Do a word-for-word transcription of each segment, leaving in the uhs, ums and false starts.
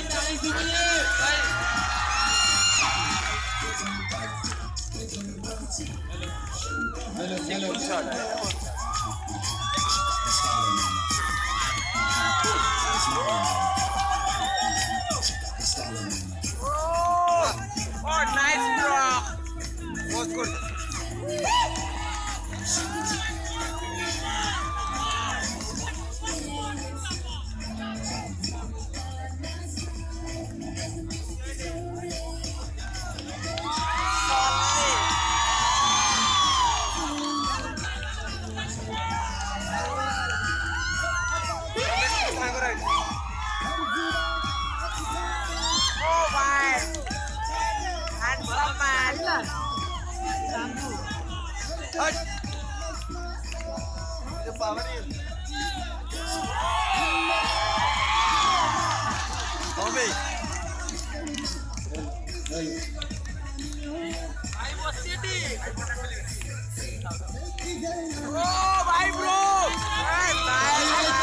Hello hello Oh, nice bro. Was good. Oh my. Handsome man. Hut. The power is. Tommy. I was sitting. Oh my bro. Hey, nice.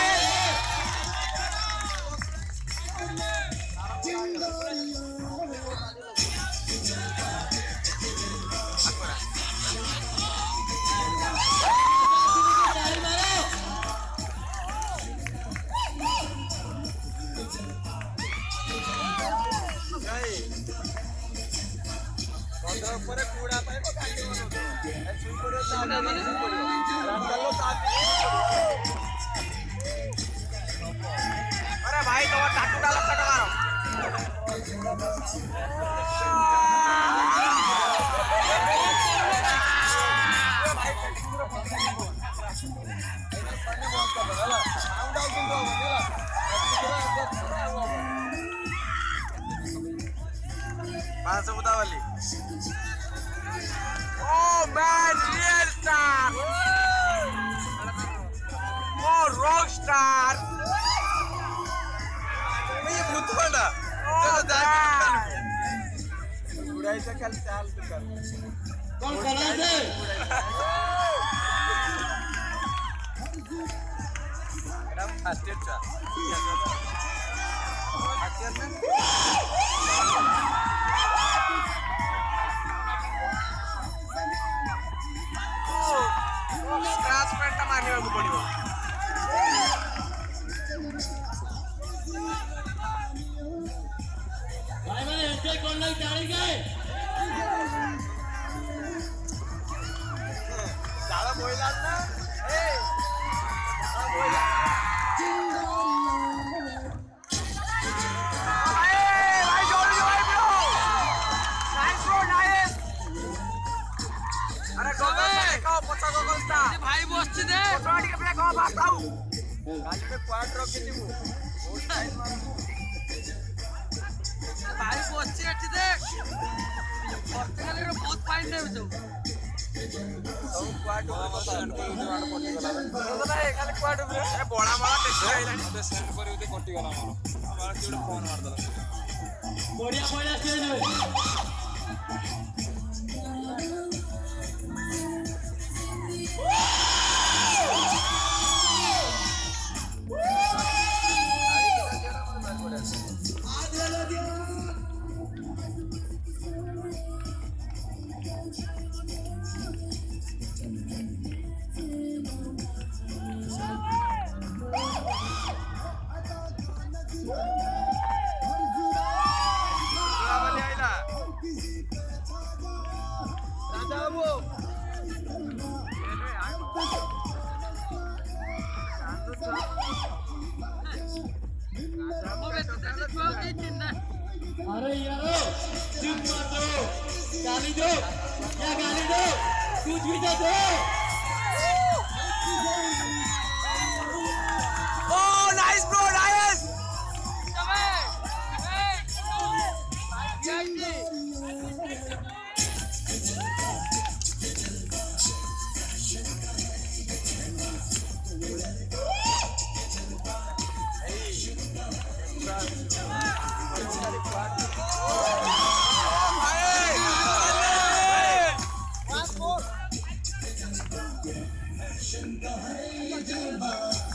ऊपर कूड़ा पाए तो काटे बनो ऐसे ऊपर ताने नहीं ऊपर रास्ता लो ताने अरे भाई तो टाटू डालो कट मारो पाँच सौ बता वाली Oh man, real star! Oh, rock star! ये भूत वाला चलो जाए उड़ाई से कल चाल भी कर कौन करा से मेरा फास्ट चा अच्छा ना स्क्रैच पेंट मारने को पड़िबो भाई मैंने एंट्री कौन लग जाने गए ज्यादा बोला ना ए ज्यादा बोला ए भाई जोड़ी भाई ब्रो नाइस ब्रो नाइस अरे गोगल देखो पचा गोगल ता भाई बसछि दे फोटो के प्ले को बात आउ गाली पे क्वाड रख के दिबो बहुत टाइम भाई बसछि एठी देख पर्सनली रो बहुत फाइन दे जो सब क्वाड को सेंड कर दे वाड पटी गला तो ना खाली क्वाड अरे बड़ा बड़ा टेस्ट आइलानी तो सेंड करी दे कटी गला हमर हमर किडे फोन मार दला बढ़िया बढ़िया स्टेज अरे यारो चुप मत दो गाली दो क्या गाली दो कुछ भी तो दो oh nice bro nice One more.